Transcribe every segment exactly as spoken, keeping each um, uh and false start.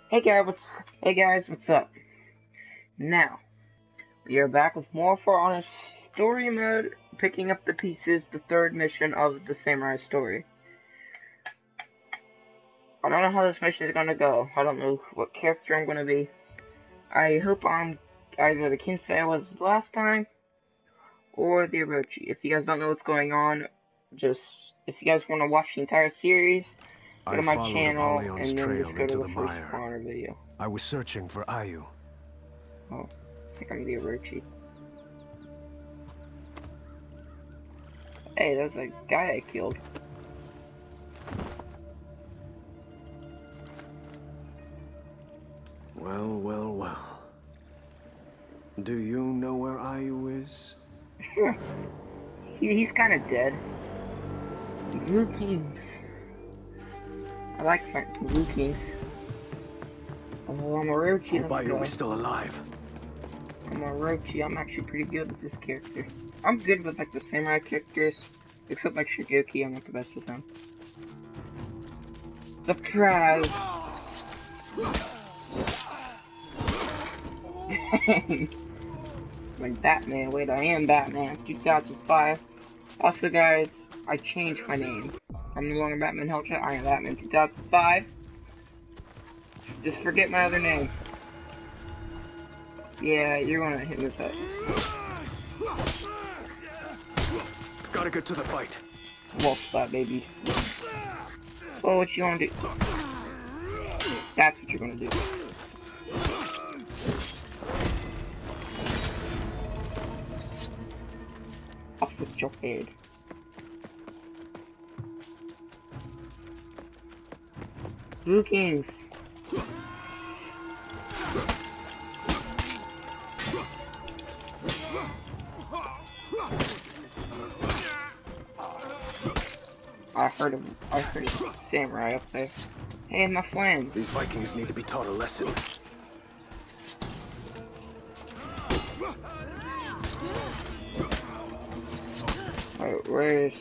Hey guys, what's hey guys, what's up? Now we are back with more For Honor story mode, picking up the pieces, the third mission of the samurai story. I don't know how this mission is gonna go. I don't know what character I'm gonna be. I hope I'm either the Kinsei I was last time or the Orochi. If you guys don't know what's going on, just if you guys want to watch the entire series, go to my channel and then just go to the, the first For Honor video. I was searching for Ayu. Oh, I think I'm the Orochi. Hey, that's a guy I killed. Well, well, well. Do you know where Ayu is? he, he's kind of dead. Blue Kings. I like fighting some Blue Kings. Oh, I'm Orochi. Hope Ayu is still alive. I'm Orochi. I'm actually pretty good with this character. I'm good with like the samurai characters, except like Shigoki. I'm not the best with them. Surprise! Like Batman. Wait, I am Batman. two thousand five. Also, guys, I changed my name. I'm no longer Batman Hellcat. I am Batman two thousand five. Just forget my other name. Yeah, you're gonna hit me with that. Gotta get to the fight. Wolf spot, baby. Oh, what you gonna do? That's what you're gonna do. Off with your head. Blue Kings. I heard him. I heard a samurai up there. Hey, my friend. These Vikings need to be taught a lesson. Alright, where's...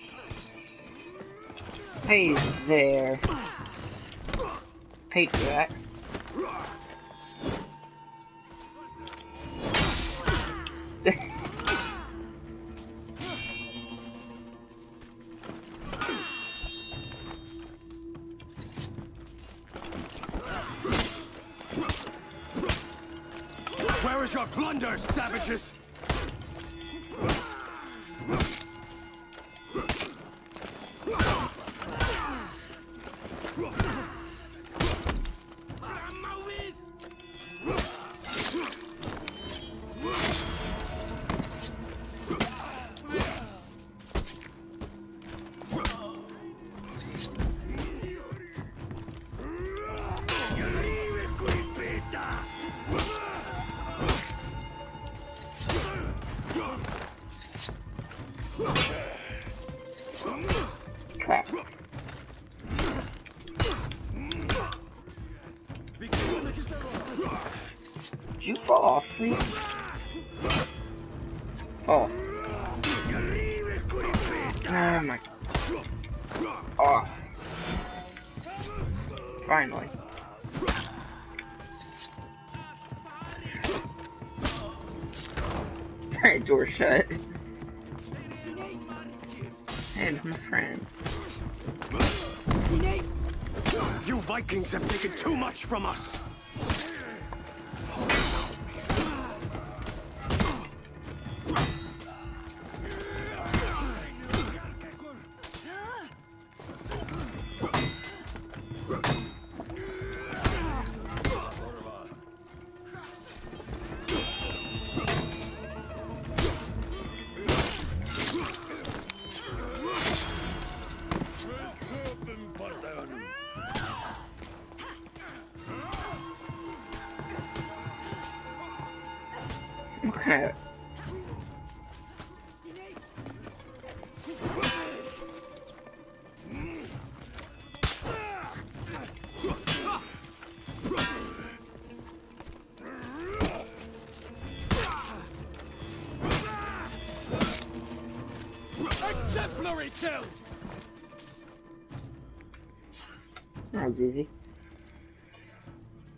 Hey there. Paid for that. Where is your plunder, savages? Crap. Did you fall off, please? Oh. Oh my. Oh. Finally. Alright, door shut. And my friend. You Vikings have taken too much from us. Okay. Exemplary kill! That was easy.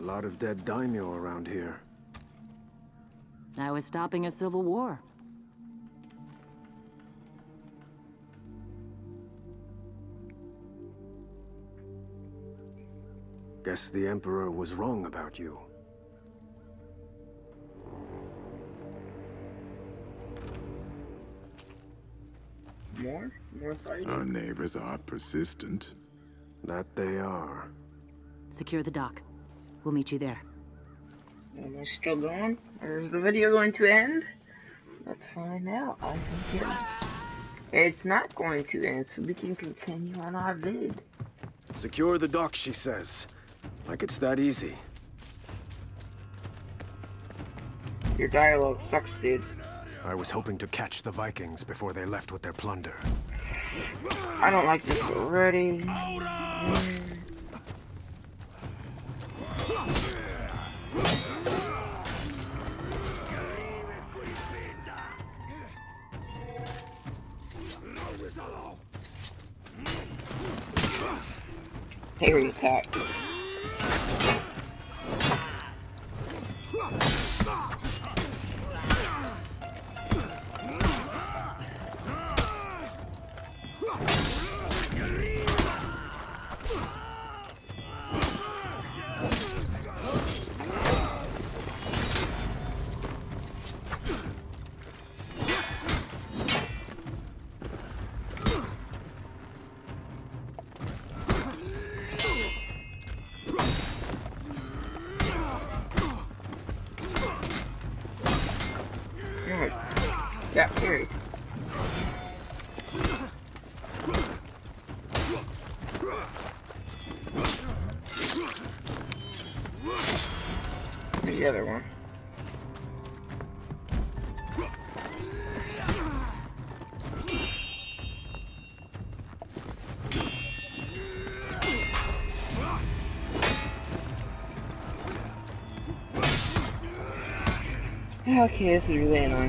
lot of dead daimyo around here. I was stopping a civil war. Guess the Emperor was wrong about you. More? More fighting? Our neighbors are persistent. That they are. Secure the dock. We'll meet you there. Am I still going? Or is the video going to end? Let's find out. I think it, it's not going to end, so we can continue on our vid. Secure the dock, she says. Like it's that easy. Your dialogue sucks, dude. I was hoping to catch the Vikings before they left with their plunder. I don't like this already. Mm. Parry attack. Yeah, parry. The other one. Okay, this is really annoying.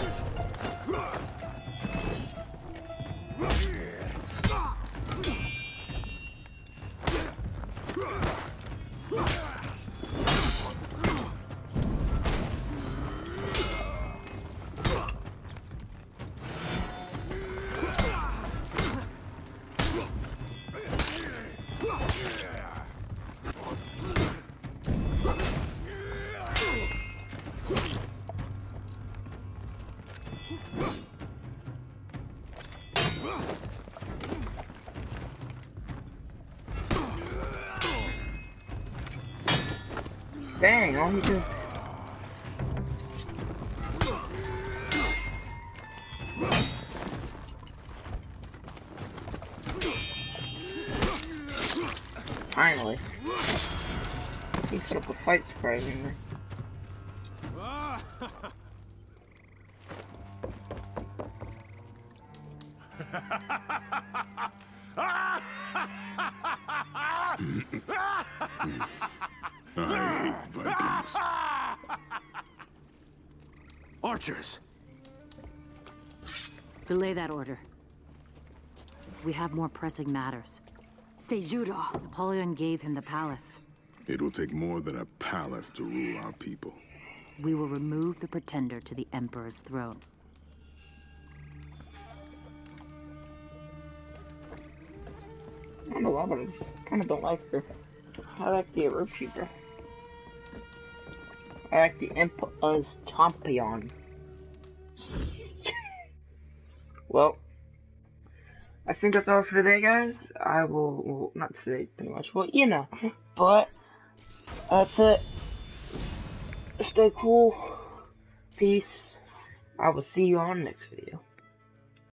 Dang, all he did. Finally. He set up a fight surprisingly. I hate Vikings. Archers! Delay that order. We have more pressing matters. Seijuro. Napoleon gave him the palace. It will take more than a palace to rule our people. We will remove the pretender to the Emperor's throne. I don't know why, but I just kind of don't like her. I like the Orochi. I like the Emperor's champion. Well, I think that's all for today, guys. I will, well, not today, pretty much. Well, you know, but that's it. Stay cool. Peace. I will see you on the next video.